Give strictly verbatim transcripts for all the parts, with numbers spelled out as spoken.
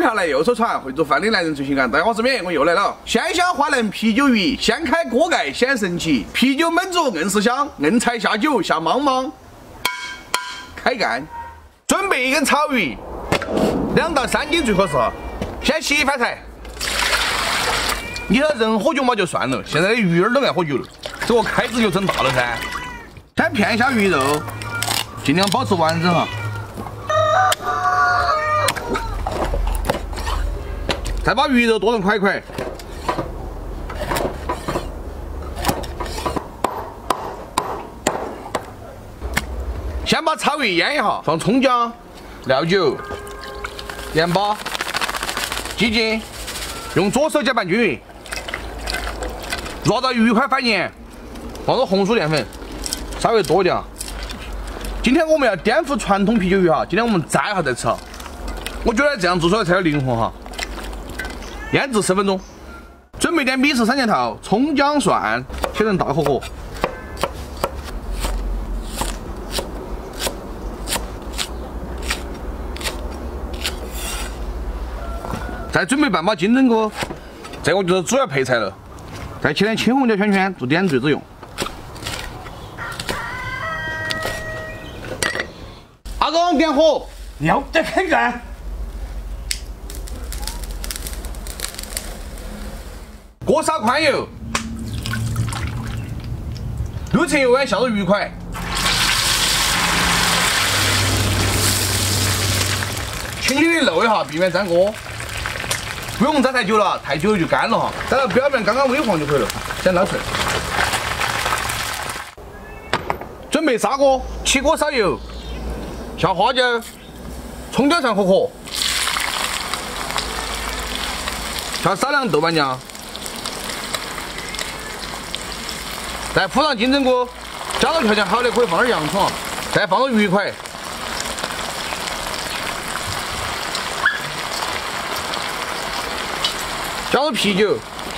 票来右手传，会做饭的男人最性感。大家好，我是免，我又来了。鲜香花嫩啤酒鱼，掀开锅盖显神奇。啤酒焖足硬是香，硬菜下酒下茫茫。开干，准备一根草鱼，两到三斤最合适。先洗一番菜。你说人喝酒嘛就算了，现在的鱼儿都爱喝酒了，这个开支就整大了噻。先片一下鱼肉，尽量保持完整哈。 再把鱼肉剁成块块，先把草鱼腌一下，放葱姜、料酒、盐巴、鸡精，用左手搅拌均匀，抓到鱼块翻黏，放入红薯淀粉，稍微多一点。今天我们要颠覆传统啤酒鱼哈，今天我们蘸一下再吃哈。我觉得这样做出来才有灵魂哈。 腌制十分钟，准备点米式三件套，葱姜蒜切成大火锅，再准备半把金针菇，这个就是主要配菜了。再切点青红椒圈圈做点缀子用。阿公点火， 要得开干。 锅烧宽油，六成油温下入鱼块，轻轻的漏一下，避免粘锅。不用粘太久了，太久就干了哈。粘到表面刚刚微黄就可以了，先捞出来。准备砂锅，起锅烧油，下花椒、葱姜蒜和壳，下少量豆瓣酱。 再铺上金针菇，加到条件好的可以放点洋葱，再放入鱼块，加入啤酒、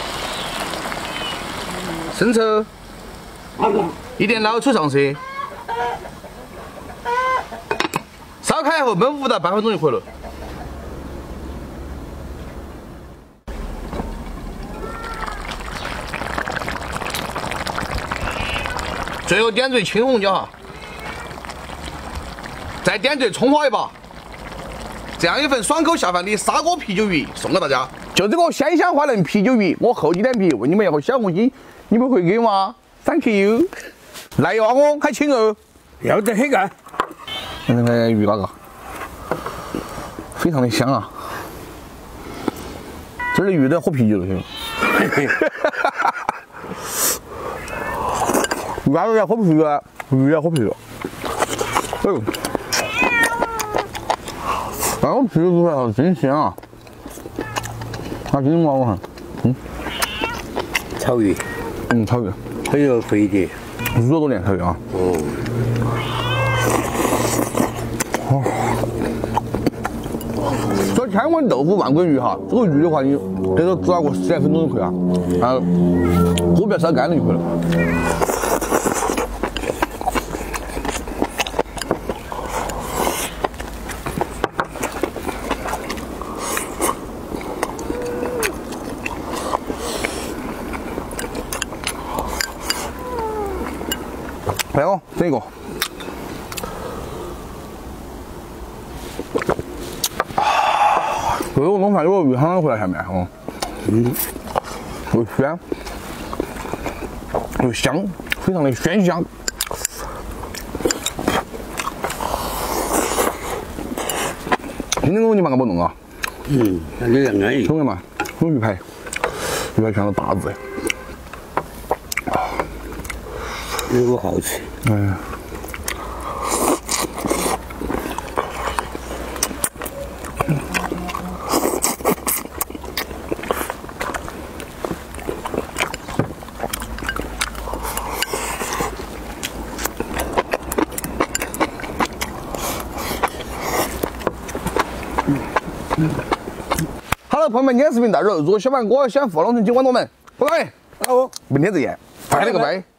生抽，一点老抽上色，烧开后焖五到八分钟就可以了。 最后点缀青红椒哈，再点缀葱花一把，这样一份爽口下饭的砂锅啤酒鱼送给大家。就这个鲜香花嫩啤酒鱼，我厚积点皮问你们要个小红心，你们会给吗 ？Thank you。来哟，阿公，开请哦。 要得很干。 看那个鱼那个，非常的香啊。这儿的鱼都喝啤酒了，兄弟。鸭子要喝啤酒啊，鱼要喝啤酒。哎呦，那个啤酒做出来真香啊！拿金针菇我看，嗯， 草鱼， 嗯，草鱼， 很有肥的， 五多多年草鱼啊。 哦。 这天文豆腐万滚鱼哈，这个鱼的话，你给它煮个十来分钟就可以了，啊，锅不要烧干了就可以了。 来哦，这个，啊，这个弄出来有个鱼汤回来下面哦，嗯，又鲜又香，非常的鲜香。今天我你慢个不弄啊？ 嗯，那这样安逸。 兄弟们，有鱼排，鱼排全是大字的。 这个好吃， 嗯。好了，朋友们，今天视频到这儿。如果喜欢我，喜欢互动，请关注我们，拜拜。好，明天再见，拜了个拜。